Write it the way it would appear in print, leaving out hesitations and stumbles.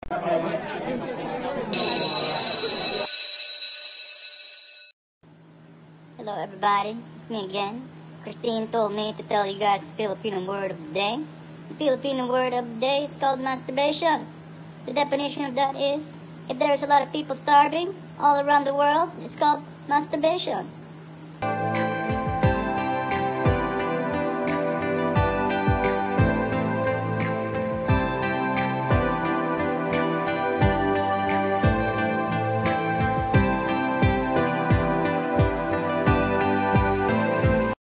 Hello everybody, it's me again. Christine told me to tell you guys the Filipino word of the day. The Filipino word of the day is called masturbation. The definition of that is, if there's a lot of people starving all around the world, it's called masturbation.